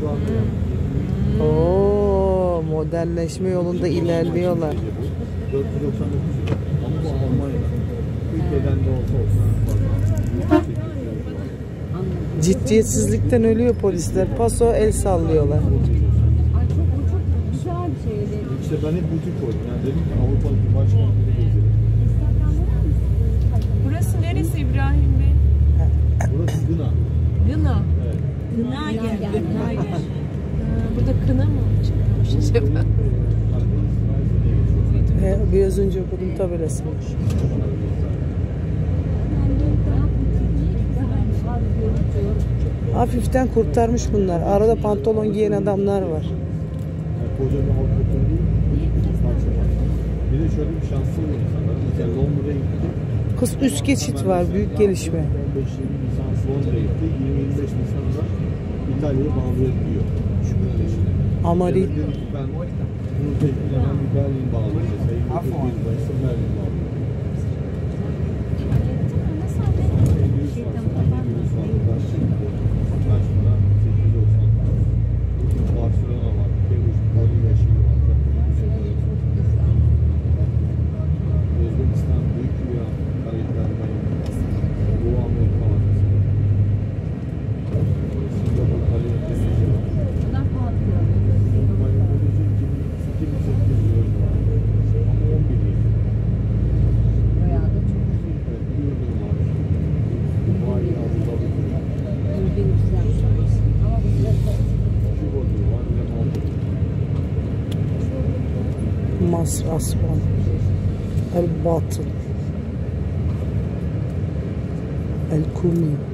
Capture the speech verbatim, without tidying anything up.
Oo, modernleşme yolunda ilerliyorlar. dört yüz doksan dokuz ama bu Almanya'da. Ülkeden de olsa olsa. Ciddiyetsizlikten ölüyor polisler. Paso el sallıyorlar. Ay çok, o çok güzel bir şeydi. İşte ben hep butik koydum. Yani dedim ki Avrupa'nın bir başkentini gezelim. Burası neresi İbrahim Bey? Burası Gına. Gına. Evet. Gına geldi. Gına geldi. Burada kına mı çıkmış acaba? He, biraz önce okudum tabelası. Hafiften kurtarmış bunlar. Arada pantolon giyen adamlar var. Yani koca bir halk okulu değil. Bir de şöyle bir şansı oluyor insanlar. Mesela Londra'ya gitti. Kız üst geçit var. Büyük gelişme. on beş yirmi Nisan Londra'ya gitti. yirmi yirmi beş Nisan'da İtalya'ya bağlayabiliyor. Şu güneşine. Amari. Dedi ki ben bunu tekniğinden bir Berlin bağlayacağız. bir Mayıs'ta Berlin bağlayacağız. Barcelona var, Peruş, Bolivya şeyi var. Özbekistan, Büyük Rüya, Karayipler, Doğu Amerika var. Singapur, Kaliyetleri var. Bunlar pahalı. iki bin sekiz yüz var. Ama on bir değil. Bayağı da çok güzel. Evet, Ürdün var. Dubai, Abu Dhabi. Ürün güzel. Ama bu güzel. Kübodur var, Leman'dır. Masr Aswan. El Batıl. El Kumi.